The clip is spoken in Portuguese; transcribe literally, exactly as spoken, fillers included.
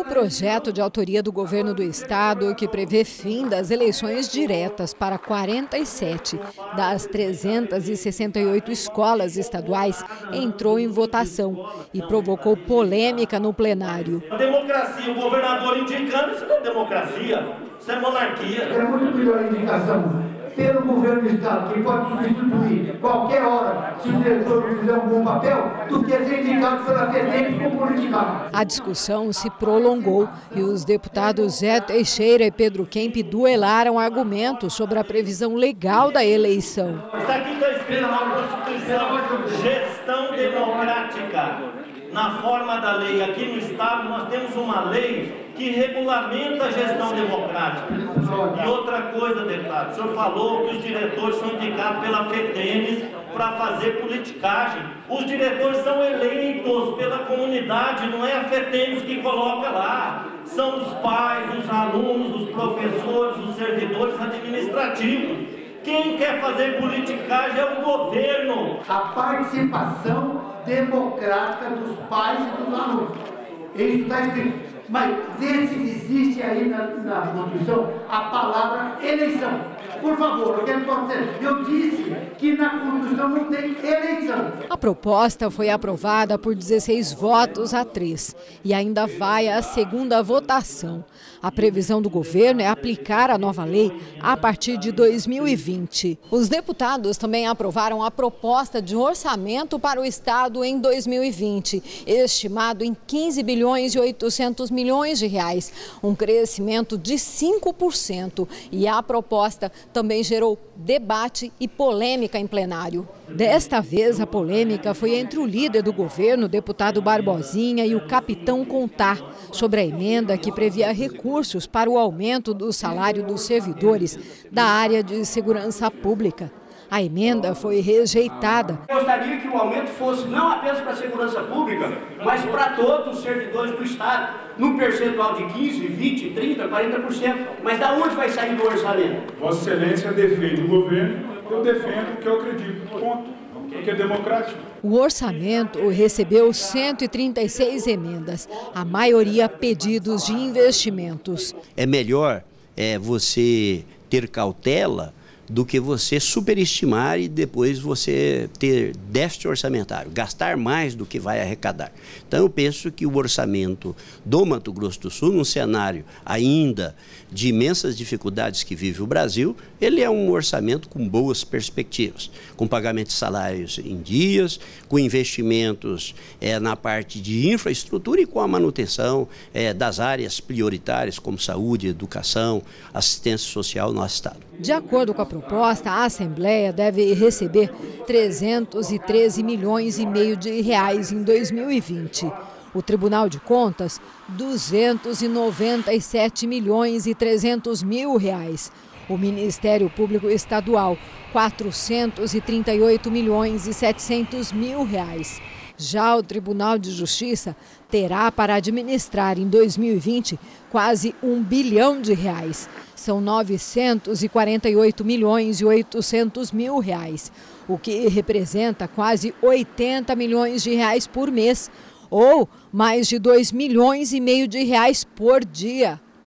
projeto de autoria do governo do estado, que prevê fim das eleições diretas para quarenta e sete das trezentas e sessenta e oito escolas estaduais, entrou em votação e provocou polêmica no plenário. A democracia, o governador indicando, isso não é democracia, isso é monarquia. É muito melhor a indicação pelo governo do estado, que pode substituir qualquer hora se o diretor fizer um bom papel, do que ser indicado pela FETEM como politicado. A discussão se prolongou e os deputados Zé Teixeira e Pedro Kemp duelaram argumentos sobre a previsão legal da eleição. Isso aqui está escrito na Constituição, gestão democrática. Na forma da lei, aqui no estado nós temos uma lei que regulamenta a gestão democrática. E outra coisa, deputado, o senhor falou que os diretores são indicados pela FETENES para fazer politicagem. Os diretores são eleitos pela comunidade, não é a FETENES que coloca lá. São os pais, os alunos, os professores, os servidores administrativos. Quem quer fazer politicagem é o governo. A participação democrática dos pais e dos alunos. Isso está escrito. Mas vê se existe aí na, na Constituição a palavra eleição. Por favor, eu quero dizer, eu disse que na Constituição não tem eleição. A proposta foi aprovada por dezesseis votos a três e ainda vai à segunda votação. A previsão do governo é aplicar a nova lei a partir de dois mil e vinte. Os deputados também aprovaram a proposta de orçamento para o estado em dois mil e vinte, estimado em quinze bilhões e oitocentos milhões de reais, um crescimento de cinco por cento. E a proposta também gerou debate e polêmica em plenário. Desta vez, a polêmica foi entre o líder do governo, o deputado Barbosinha, e o capitão Contar, sobre a emenda que previa recursos para o aumento do salário dos servidores da área de segurança pública. A emenda foi rejeitada. Eu gostaria que o aumento fosse não apenas para a segurança pública, mas para todos os servidores do estado, num percentual de quinze, vinte, trinta, quarenta por cento. Mas da onde vai sair do orçamento? Vossa Excelência defende o governo, eu defendo o que eu acredito. Ponto. Porque é democrático. O orçamento recebeu cento e trinta e seis emendas, a maioria pedidos de investimentos. É melhor é, você ter cautela do que você superestimar e depois você ter déficit orçamentário, gastar mais do que vai arrecadar. Então eu penso que o orçamento do Mato Grosso do Sul, num cenário ainda de imensas dificuldades que vive o Brasil, ele é um orçamento com boas perspectivas, com pagamento de salários em dias, com investimentos é, na parte de infraestrutura e com a manutenção é, das áreas prioritárias como saúde, educação, assistência social no nosso estado. De acordo com a proposta, a Assembleia deve receber trezentos e treze milhões e meio de reais em dois mil e vinte. O Tribunal de Contas, duzentos e noventa e sete milhões e trezentos mil reais. O Ministério Público Estadual, quatrocentos e trinta e oito milhões e setecentos mil reais. Já o Tribunal de Justiça terá para administrar em dois mil e vinte quase um bilhão de reais. São novecentos e quarenta e oito milhões e oitocentos mil reais, o que representa quase oitenta milhões de reais por mês, ou mais de dois milhões e meio de reais por dia.